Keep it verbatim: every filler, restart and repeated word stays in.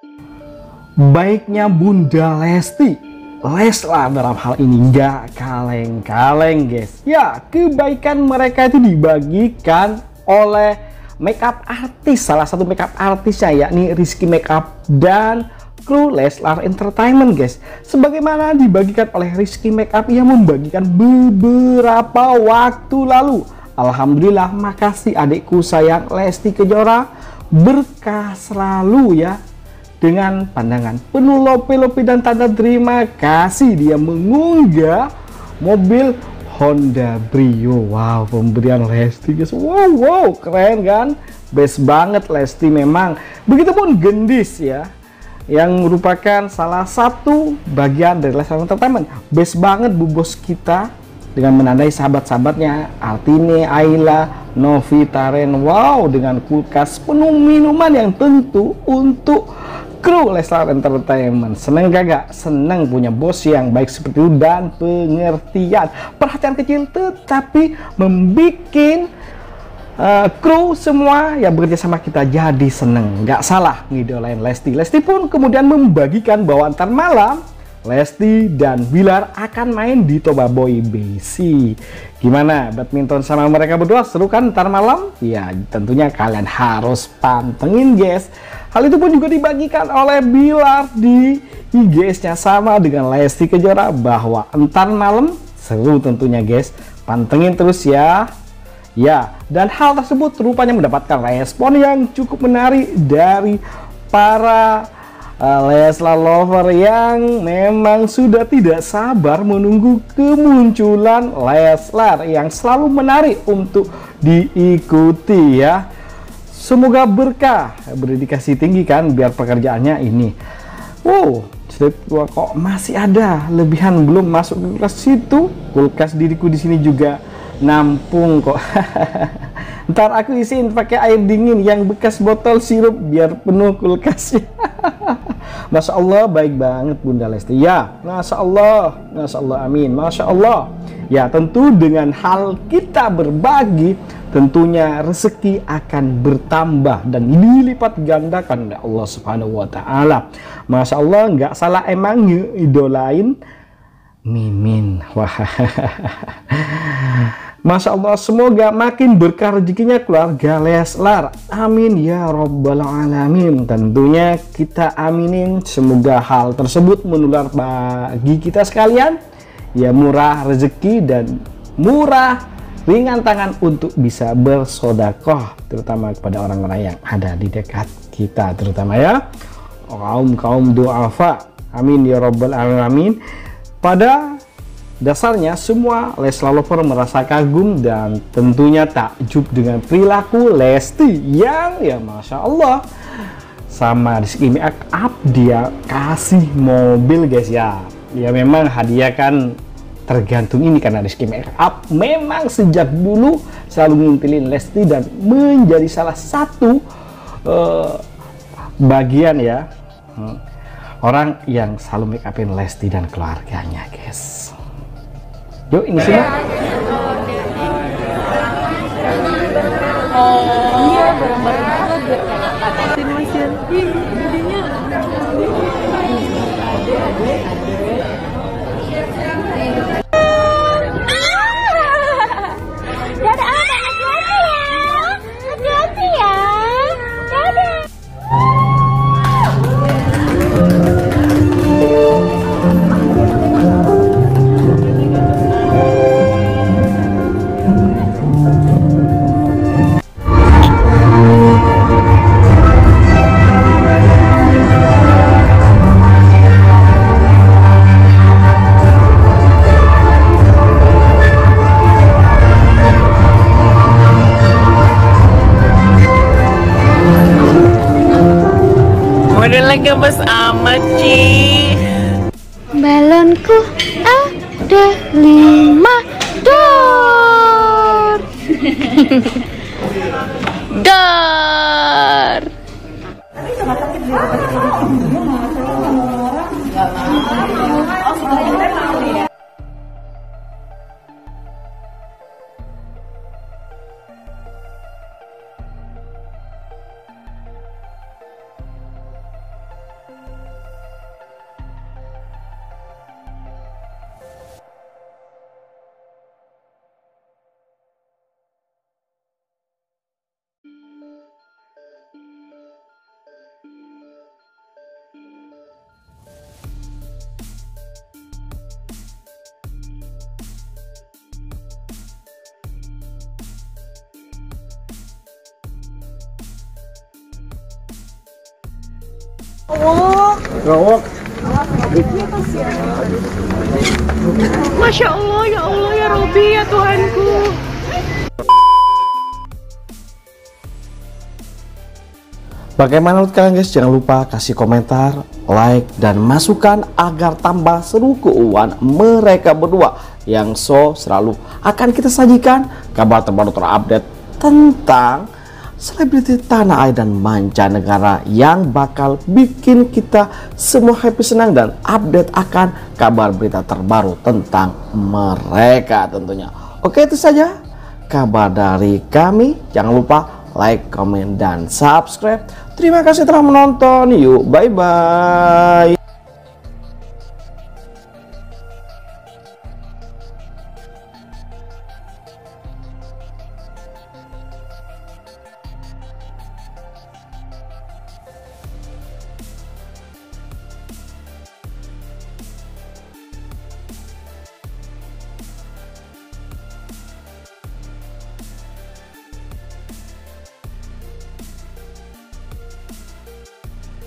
Baiknya Bunda Lesti, Leslar dalam hal ini nggak kaleng-kaleng guys. Ya, kebaikan mereka itu dibagikan oleh makeup artis, salah satu makeup artisnya yakni Rizky Makeup dan kru Leslar Entertainment guys. Sebagaimana dibagikan oleh Rizky Makeup yang membagikan beberapa waktu lalu. Alhamdulillah, makasih adikku sayang Lesti Kejora, berkah selalu ya. Dengan pandangan penuh lope-lope dan tanda terima kasih, dia mengunggah mobil Honda Brio. Wow, pemberian Lesti guys. Wow, wow, keren kan? Best banget Lesti memang. Begitupun Gendis ya, yang merupakan salah satu bagian dari Leslar Entertainment. Best banget bu bos kita dengan menandai sahabat-sahabatnya Altine, Ayla, Novi, Taren. Wow, dengan kulkas penuh minuman yang tentu untuk kru Leslar Entertainment. Seneng gak? Seneng punya bos yang baik seperti itu dan pengertian. Perhatian kecil tetapi membikin uh, kru semua yang bekerja sama kita jadi seneng. Gak salah ngidolain Lesti. Lesti pun kemudian membagikan bahwa ntar malam Lesti dan Bilar akan main di Toba Boy B C. Gimana badminton sama mereka berdua, seru kan ntar malam? Ya tentunya kalian harus pantengin guys. Hal itu pun juga dibagikan oleh Bilar di I G S-nya sama dengan Lesti Kejora bahwa ntar malam seru tentunya guys. Pantengin terus ya. Ya, dan hal tersebut rupanya mendapatkan respon yang cukup menarik dari para Uh, Leslar lover yang memang sudah tidak sabar menunggu kemunculan Leslar yang selalu menarik untuk diikuti ya. Semoga berkah, berdedikasi tinggi kan biar pekerjaannya ini. Wow, kok masih ada lebihan belum masuk ke kulkas situ. Kulkas diriku di sini juga nampung kok. Ntar aku isiin pakai air dingin yang bekas botol sirup biar penuh kulkasnya. Masya Allah, baik banget Bunda Lesti ya. Masya Allah, Masya Allah, amin, Masya Allah. Ya tentu dengan hal kita berbagi, tentunya rezeki akan bertambah dan dilipat gandakan oleh Allah Subhanahu Wa Taala. Masya Allah, nggak salah emang idolain Mimin. Wah. Masya Allah, semoga makin berkah rezekinya keluarga Leslar. Amin ya Rabbal Alamin. Tentunya kita aminin, semoga hal tersebut menular bagi kita sekalian. Ya murah rezeki dan murah ringan tangan untuk bisa bersodakoh, terutama kepada orang-orang yang ada di dekat kita, terutama ya kaum-kaum du'afa. Amin ya Rabbal Alamin. Pada dasarnya semua Leslar lover merasa kagum dan tentunya takjub dengan perilaku Lesti yang ya Masya Allah sama Rizky Makeup dia kasih mobil guys ya. Ya memang hadiah kan tergantung ini karena Rizky Makeup memang sejak dulu selalu ngintilin Lesti dan menjadi salah satu uh, bagian ya hmm, orang yang selalu make upin Lesti dan keluarganya guys. Yuk ini sini. Oh iya, bareng-bareng banget biar kayak katasin mas ya. Ih, jadinya ada ada ada. Dadah, hati-hati ya, hati-hati ya. Dadah. Udah gemes amat Ci. Balonku ada lima dor. Dor. Gawok. Masya Allah, ya Allah, ya Robi, ya Tuhanku. Bagaimana menurut kalian guys? Jangan lupa kasih komentar, like, dan masukan agar tambah seru keuangan mereka berdua yang so selalu akan kita sajikan kabar terbaru terupdate tentang selebriti tanah air dan mancanegara yang bakal bikin kita semua happy, senang, dan update akan kabar berita terbaru tentang mereka tentunya. Oke, itu saja kabar dari kami. Jangan lupa like, komen, dan subscribe. Terima kasih telah menonton. Yuk, bye-bye.